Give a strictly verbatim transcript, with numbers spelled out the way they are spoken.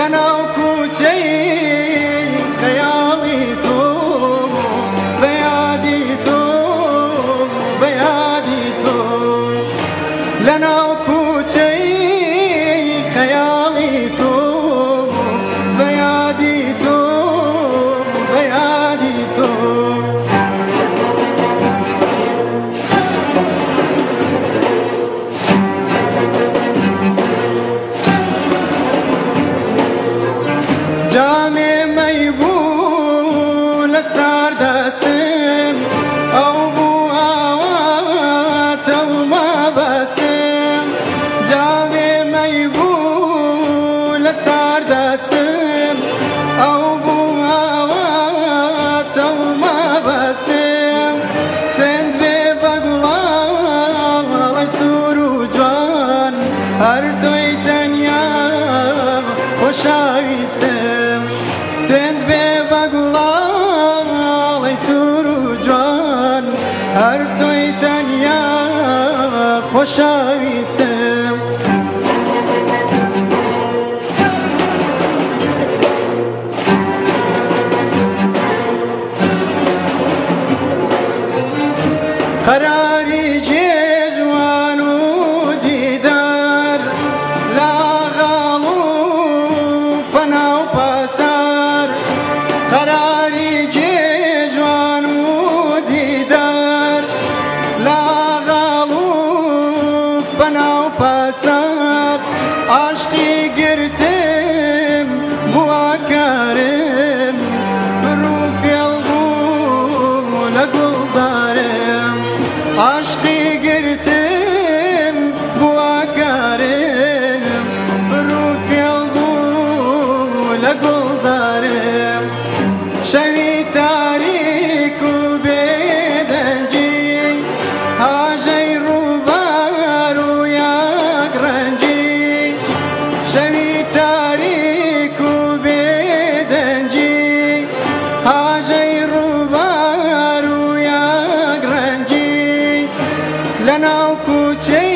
لناو کوچەی خەیاڵی تۆ بەیادی تۆ بەیادی تۆ لەناو کوچەی خەیاڵی تۆ بەیادی تۆ بەیادی تۆ جامێ مەی بوو لەسەر دەستم ئەو بوو ئاواتە و مەبەستم جامێ مەی بوو لەسەر دەستم ئەو بوو ئاواتە و مەبەستم سوێند بێ بە گوڵاڵی سوور و جوان هەر تۆی تەنیا خۆشەویستم سوێند بێ بە گوڵاڵی سوور و جوان هەر تۆی تەنیا خۆشەویستم قەراری جێژوان و دیدار لاغاڵ و پەناو پەسار قەراری جێژوان و دیدار لاغاڵ و پەناو پەسار عاشقی گرتم بووە کارم بڕ و فێڵ بوو لە گوڵزارم عاشقی گرتم بووە کارم بڕ و فێڵ بوو لە گوڵزارم شەوی تاریک و بێدەنگی هاژەی ڕووبار و یەکڕەنگی شەوی تاریک و بێدەنگی هاژەی ڕووبار و یەکڕەنگی لەناو کوچەی